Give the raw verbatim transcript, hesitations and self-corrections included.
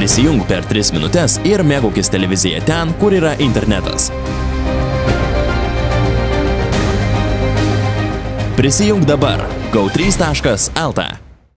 Prisijung per tris minutes ir mėgaukis televiziją ten, kur yra internetas. Prisijung dabar. go trys taškas lt